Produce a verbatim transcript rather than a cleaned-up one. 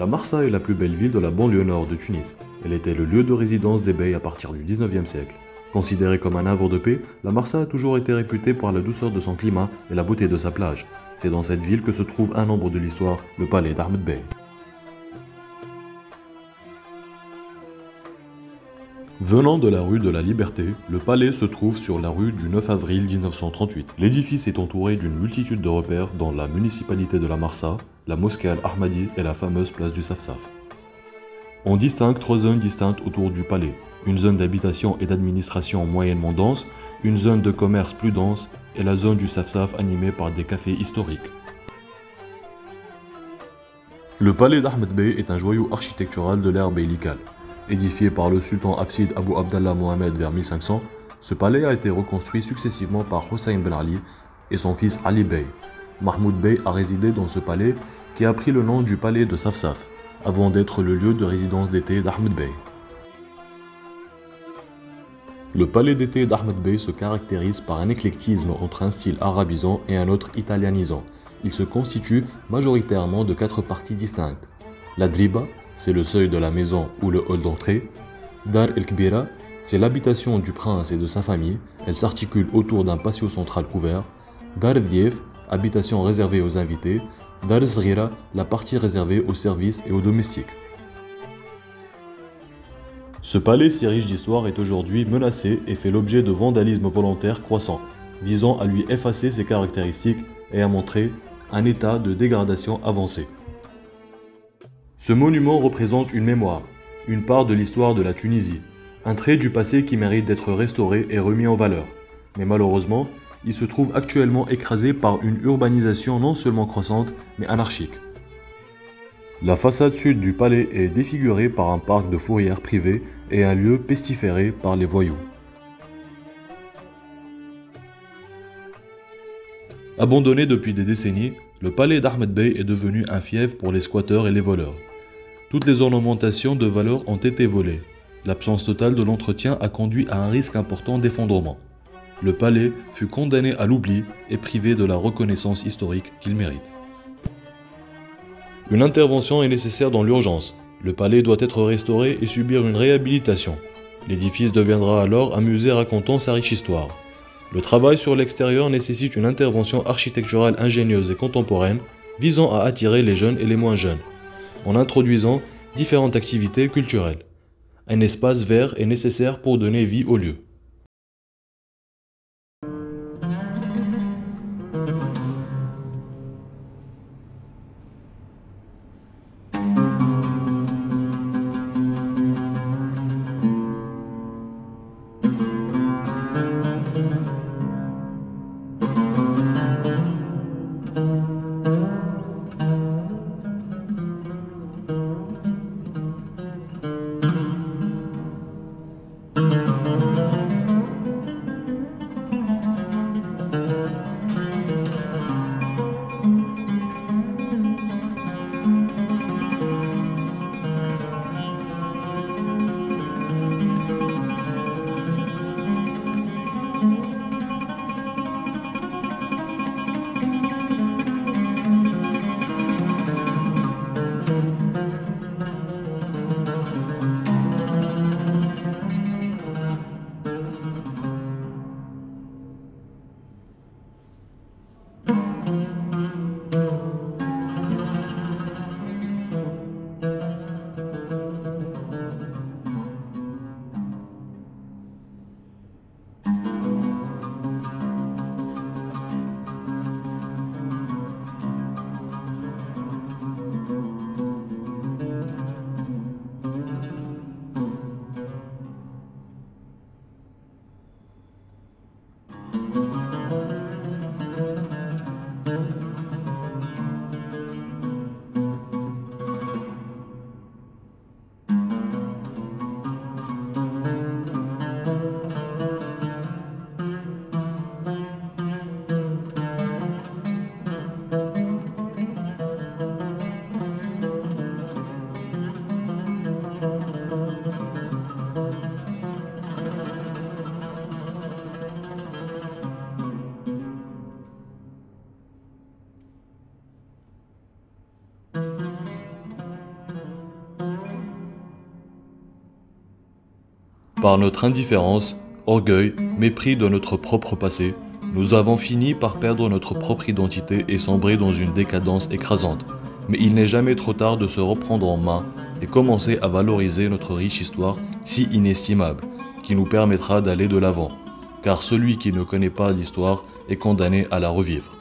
Marsa est la plus belle ville de la banlieue nord de Tunis. Elle était le lieu de résidence des beys à partir du dix-neuvième siècle. Considérée comme un havre de paix, la Marsa a toujours été réputée par la douceur de son climat et la beauté de sa plage. C'est dans cette ville que se trouve un ombre de l'histoire, le palais d'Ahmed Bey. Venant de la rue de la Liberté, le palais se trouve sur la rue du neuf avril mille neuf cent trente-huit. L'édifice est entouré d'une multitude de repères dans la municipalité de la Marsa, la mosquée Al-Ahmadi et la fameuse place du Safsaf. On distingue trois zones distinctes autour du palais. Une zone d'habitation et d'administration moyennement dense, une zone de commerce plus dense et la zone du Safsaf animée par des cafés historiques. Le palais d'Ahmed Bey est un joyau architectural de l'ère beylicale. Édifié par le sultan Hafsid Abu Abdallah Mohamed vers mille cinq cents, ce palais a été reconstruit successivement par Hussein Ben Ali et son fils Ali Bey. Mahmoud Bey a résidé dans ce palais qui a pris le nom du palais de Safsaf, avant d'être le lieu de résidence d'été d'Ahmed Bey. Le palais d'été d'Ahmed Bey se caractérise par un éclectisme entre un style arabisant et un autre italianisant. Il se constitue majoritairement de quatre parties distinctes. La driba, c'est le seuil de la maison ou le hall d'entrée. Dar el-Kbira, c'est l'habitation du prince et de sa famille. Elle s'articule autour d'un patio central couvert. Dar Dief, habitation réservée aux invités. Dar Zghira, la partie réservée aux services et aux domestiques. Ce palais si riche d'histoire est aujourd'hui menacé et fait l'objet de vandalisme volontaire croissant, visant à lui effacer ses caractéristiques et à montrer un état de dégradation avancé. Ce monument représente une mémoire, une part de l'histoire de la Tunisie, un trait du passé qui mérite d'être restauré et remis en valeur. Mais malheureusement, il se trouve actuellement écrasé par une urbanisation non seulement croissante, mais anarchique. La façade sud du palais est défigurée par un parc de fourrières privées et un lieu pestiféré par les voyous. Abandonné depuis des décennies, le palais d'Ahmed Bey est devenu un fief pour les squatteurs et les voleurs. Toutes les ornementations de valeur ont été volées. L'absence totale de l'entretien a conduit à un risque important d'effondrement. Le palais fut condamné à l'oubli et privé de la reconnaissance historique qu'il mérite. Une intervention est nécessaire dans l'urgence. Le palais doit être restauré et subir une réhabilitation. L'édifice deviendra alors un musée racontant sa riche histoire. Le travail sur l'extérieur nécessite une intervention architecturale ingénieuse et contemporaine visant à attirer les jeunes et les moins jeunes, en introduisant différentes activités culturelles. Un espace vert est nécessaire pour donner vie au lieu. Par notre indifférence, orgueil, mépris de notre propre passé, nous avons fini par perdre notre propre identité et sombrer dans une décadence écrasante. Mais il n'est jamais trop tard de se reprendre en main et commencer à valoriser notre riche histoire si inestimable, qui nous permettra d'aller de l'avant. Car celui qui ne connaît pas l'histoire est condamné à la revivre.